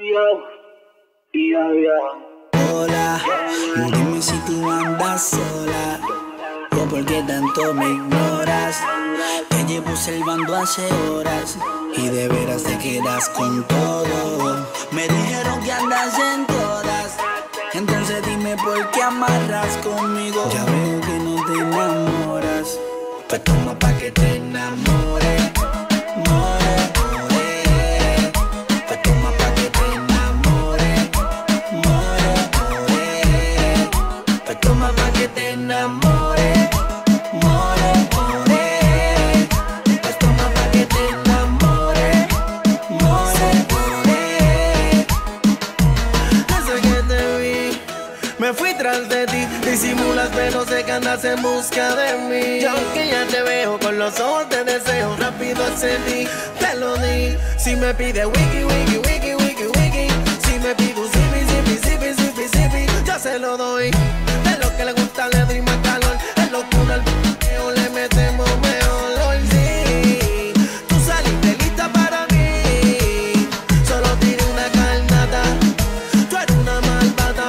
Hola, dime si tú andas sola o por qué tanto me ignoras. Te llevo observando hace horas y de veras te quedas con todo. Me dijeron que andas en todas, entonces dime por qué amarras conmigo. Ya veo que no te enamoras, pues toma pa' que te enamores. Me fui tras de ti, disimulas pero sé que andas en busca de mí. Y aunque ya te veo con los ojos de deseo, rápido accedí, te lo di. Si me pide wiki, wiki, wiki, wiki, wiki, si me pide un zipi, zipi, zipi, zipi, zipi, yo se lo doy. De lo que le gusta le doy más calor, es locura el video, le metemos mejor hoy sí. Tú saliste lista para mí, solo tiré una carnata. Tú eres una malvada,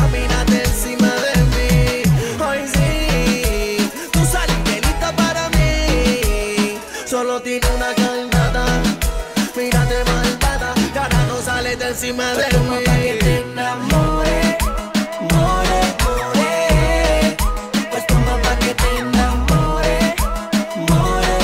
solo tiene una carnada, mírate malvada, que ahora no sale de encima de mí. Pa' que te enamore, more, more. Pues toma pa' que te enamore, more,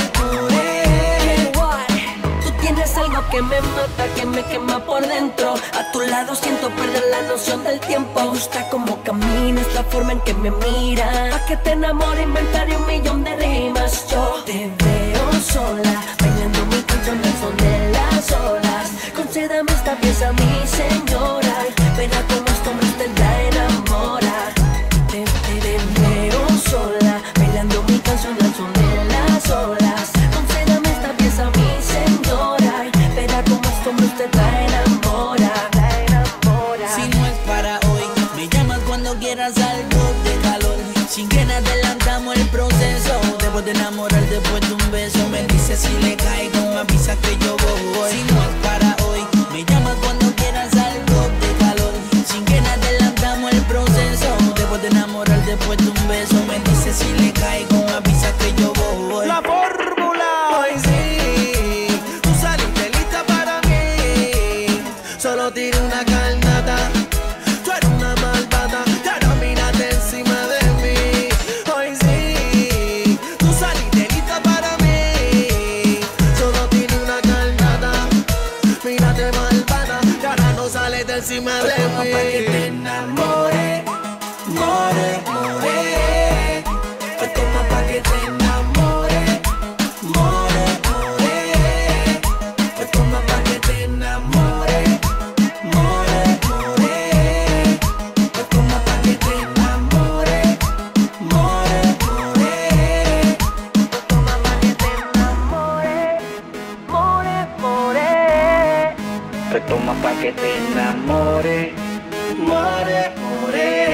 more. Tú tienes algo que me mata, que me quema por dentro. A tu lado siento perder la noción del tiempo. Me gusta cómo caminas, la forma en que me miras. Pa' que te enamore inventaré 1.000.000 de rimas. Yo te veo sola, bailando mi canción al son de las olas. Concédame esta pieza, mi señora. Verá cómo este hombre usted la enamora. Te veo sola, bailando mi canción al son de las olas. Concédame esta pieza, mi señora. Verá cómo este hombre usted la enamora. Si no es para hoy, me llamas cuando quieras algo de calor. Sin que adelantamos el proceso. Después de enamorar, después de un beso, me dice si le caigo, me avisa que yo voy. Si no es para hoy, me llamas cuando quieras algo de calor. Sin que adelantamos el proceso. Después de enamorar, después de un beso, me dice si le caigo, me avisa que yo voy. La fórmula, hoy sí, tú saliste lista para mí. Solo tiré una carnata, tú eres una malvada, y ahora mírate encima de mí. Hoy sí, tú saliste lista para mí. Solo tiré una carnata, mírate malvada, y ahora no sales de encima de Toma mí. pa' que te enamore, more, more. Pues toma pa' que te enamore, more, more. Pues toma pa' que te enamore, more, more. Pues toma pa' que te enamore, more, more. Pues toma pa' que te enamore, more, more. Pues toma pa' que te enamore, more, more.